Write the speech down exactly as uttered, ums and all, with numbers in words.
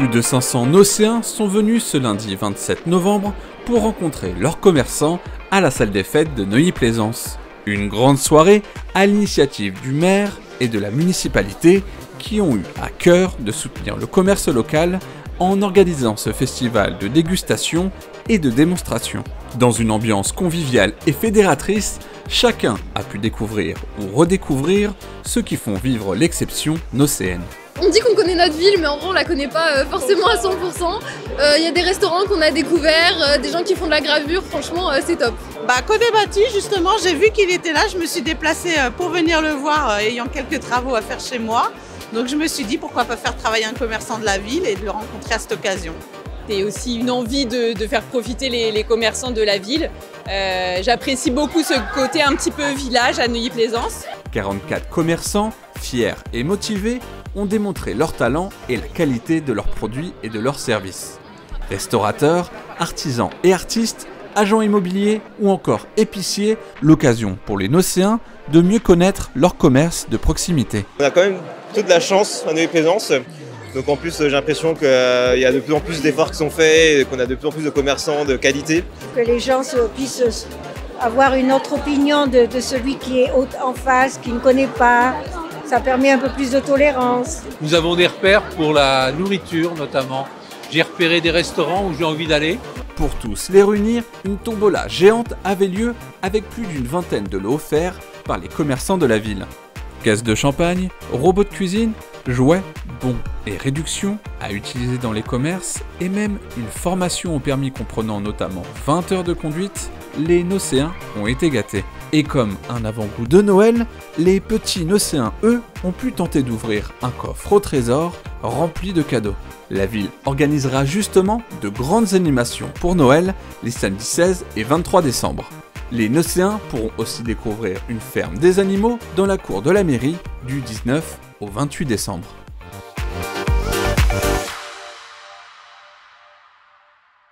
Plus de cinq cents Nocéens sont venus ce lundi vingt-sept novembre pour rencontrer leurs commerçants à la salle des fêtes de Neuilly-Plaisance. Une grande soirée à l'initiative du maire et de la municipalité qui ont eu à cœur de soutenir le commerce local en organisant ce festival de dégustation et de démonstration. Dans une ambiance conviviale et fédératrice, chacun a pu découvrir ou redécouvrir ceux qui font vivre l'exception nocéenne. On dit qu'on connaît notre ville, mais en vrai on la connaît pas euh, forcément à cent pour cent. Il euh, y a des restaurants qu'on a découverts, euh, des gens qui font de la gravure, franchement euh, c'est top. Bah, Codébati, justement, j'ai vu qu'il était là, je me suis déplacée pour venir le voir, euh, ayant quelques travaux à faire chez moi. Donc je me suis dit pourquoi pas faire travailler un commerçant de la ville et de le rencontrer à cette occasion. Et aussi une envie de, de faire profiter les, les commerçants de la ville. Euh, J'apprécie beaucoup ce côté un petit peu village à Neuilly-Plaisance. quarante-quatre commerçants, fiers et motivés, ont démontré leur talent et la qualité de leurs produits et de leurs services. Restaurateurs, artisans et artistes, agents immobiliers ou encore épiciers, l'occasion pour les Nocéens de mieux connaître leur commerce de proximité. On a quand même toute la chance à Neuilly-Plaisance. Donc en plus j'ai l'impression qu'il y a de plus en plus d'efforts qui sont faits et qu'on a de plus en plus de commerçants de qualité. Que les gens puissent avoir une autre opinion de, de celui qui est en face, qui ne connaît pas. Ça permet un peu plus de tolérance. Nous avons des repères pour la nourriture notamment. J'ai repéré des restaurants où j'ai envie d'aller. Pour tous les réunir, une tombola géante avait lieu avec plus d'une vingtaine de lots offerts par les commerçants de la ville. Caisse de champagne, robots de cuisine, jouets, bons et réductions à utiliser dans les commerces et même une formation au permis comprenant notamment vingt heures de conduite, les Nocéens ont été gâtés. Et comme un avant-goût de Noël, les petits Nocéens, eux, ont pu tenter d'ouvrir un coffre au trésor rempli de cadeaux. La ville organisera justement de grandes animations pour Noël les samedis seize et vingt-trois décembre. Les Nocéens pourront aussi découvrir une ferme des animaux dans la cour de la mairie du dix-neuf au vingt-huit décembre.